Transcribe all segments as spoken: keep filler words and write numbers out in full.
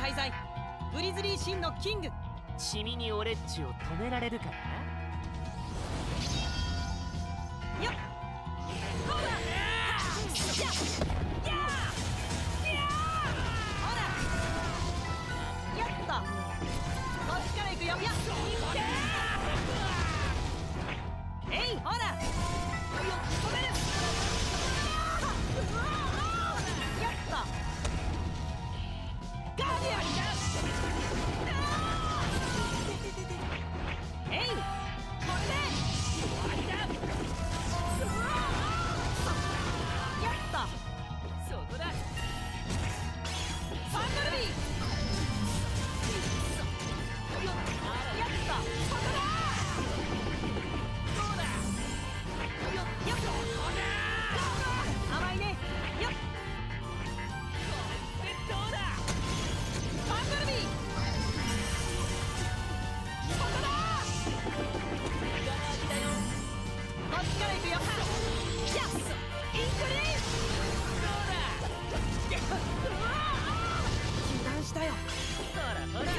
大罪グリズリー真のキング。 チミにオレッジを止められるかな。 よっほらやっやほらやっとこっちから行くよ。やっえいほらよ止める。やっとガーディアンえいこれで終わりだ。やったそこだファンドルビーやったそこだどうだよっよっそこだ甘いねよっこれってどうだファンドルビーそこだこっちから行くよ。やっインクリーどうだ油断したよ。ほらほらどうだ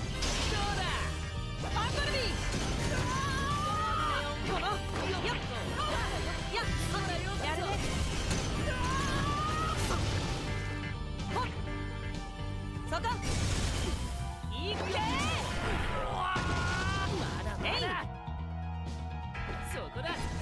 ファンドルビーこのよっやっほらやるねほっそこいくぜまだまだそこだ